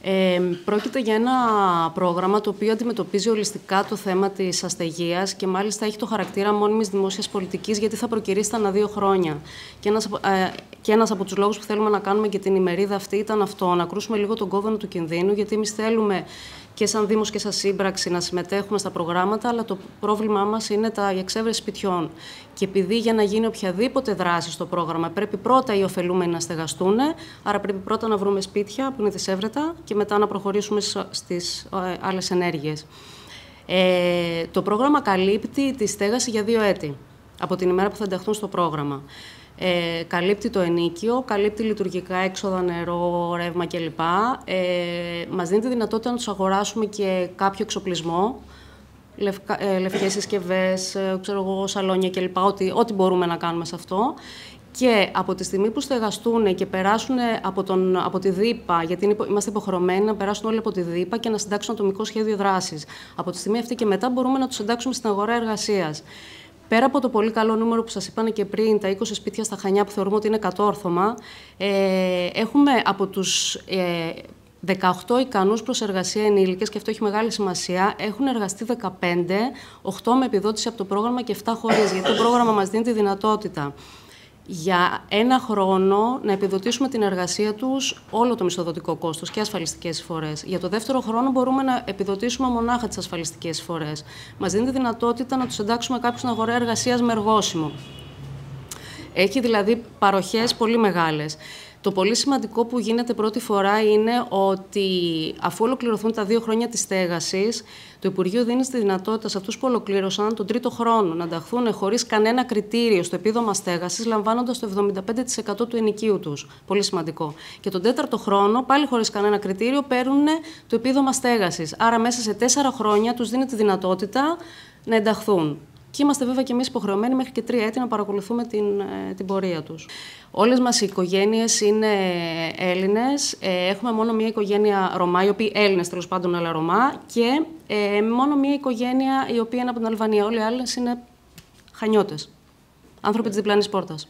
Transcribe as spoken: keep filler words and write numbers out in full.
Ε, πρόκειται για ένα πρόγραμμα το οποίο αντιμετωπίζει ολιστικά το θέμα της αστεγίας και μάλιστα έχει το χαρακτήρα μόνιμης δημόσιας πολιτικής, γιατί θα προκυρήσει τα ανά δύο χρόνια. Και ένας, ε, και ένας από τους λόγους που θέλουμε να κάνουμε και την ημερίδα αυτή ήταν αυτό, να κρούσουμε λίγο τον κόδωνα του κινδύνου, γιατί εμείς θέλουμε και σαν Δήμος και σαν σύμπραξη να συμμετέχουμε στα προγράμματα, αλλά το πρόβλημά μας είναι τα, η εξέβρεση σπιτιών. Και επειδή για να γίνει οποιαδήποτε δράση στο πρόγραμμα πρέπει πρώτα οι ωφελούμενοι να στεγαστούν, άρα πρέπει πρώτα να βρούμε σπίτια που είναι δυσέβρετα και μετά να προχωρήσουμε στις άλλες ενέργειες. Ε, το πρόγραμμα καλύπτει τη στέγαση για δύο έτη, από την ημέρα που θα ενταχθούν στο πρόγραμμα. Ε, καλύπτει το ενοίκιο, καλύπτει λειτουργικά έξοδα, νερό, ρεύμα κλπ. Ε, μας δίνει τη δυνατότητα να τους αγοράσουμε και κάποιο εξοπλισμό, λευκα, ε, λευκές συσκευές, ε, ξέρω εγώ, σαλόνια κλπ. Ό,τι, ό,τι μπορούμε να κάνουμε σε αυτό. Και από τη στιγμή που στεγαστούν και περάσουν από, τον, από τη ΔΥΠΑ, γιατί είμαστε υποχρεωμένοι να περάσουν όλοι από τη ΔΥΠΑ και να συντάξουν ατομικό σχέδιο δράσης. Από τη στιγμή αυτή και μετά μπορούμε να τους συντάξουμε στην αγορά εργασίας. Πέρα από το πολύ καλό νούμερο που σας είπανε και πριν, τα είκοσι σπίτια στα Χανιά που θεωρούμε ότι είναι κατόρθωμα, ε, έχουμε από τους ε, δεκαοκτώ ικανούς προς εργασία ενήλικες, και αυτό έχει μεγάλη σημασία, έχουν εργαστεί δεκαπέντε, οκτώ με επιδότηση από το πρόγραμμα και επτά χωρίς, γιατί το πρόγραμμα μας δίνει τη δυνατότητα για ένα χρόνο να επιδοτήσουμε την εργασία τους όλο το μισθοδοτικό κόστος και ασφαλιστικές εισφορές. Για το δεύτερο χρόνο μπορούμε να επιδοτήσουμε μονάχα τις ασφαλιστικές εισφορές. Μας δίνει τη δυνατότητα να τους εντάξουμε κάποιους στην αγορά εργασίας με εργόσιμο. Έχει δηλαδή παροχές πολύ μεγάλες. Το πολύ σημαντικό που γίνεται πρώτη φορά είναι ότι αφού ολοκληρωθούν τα δύο χρόνια της στέγασης, το Υπουργείο δίνει τη δυνατότητα σε αυτούς που ολοκλήρωσαν τον τρίτο χρόνο να ενταχθούν χωρίς κανένα κριτήριο στο επίδομα στέγασης, λαμβάνοντας το εβδομήντα πέντε τοις εκατό του ενοικίου τους. Πολύ σημαντικό. Και τον τέταρτο χρόνο, πάλι χωρίς κανένα κριτήριο, παίρνουν το επίδομα στέγασης. Άρα, μέσα σε τέσσερα χρόνια τους δίνει τη δυνατότητα να ενταχθούν. Και είμαστε βέβαια και εμείς υποχρεωμένοι μέχρι και τρία έτη να παρακολουθούμε την, την πορεία τους. Όλες μας οι οικογένειες είναι Έλληνες. Ε, έχουμε μόνο μία οικογένεια Ρωμά, οι οποίοι Έλληνες τέλος πάντων, αλλά Ρωμά, και ε, μόνο μία οικογένεια η οποία είναι από την Αλβανία. Όλοι οι άλλες είναι Χανιώτες, άνθρωποι της διπλανής πόρτας.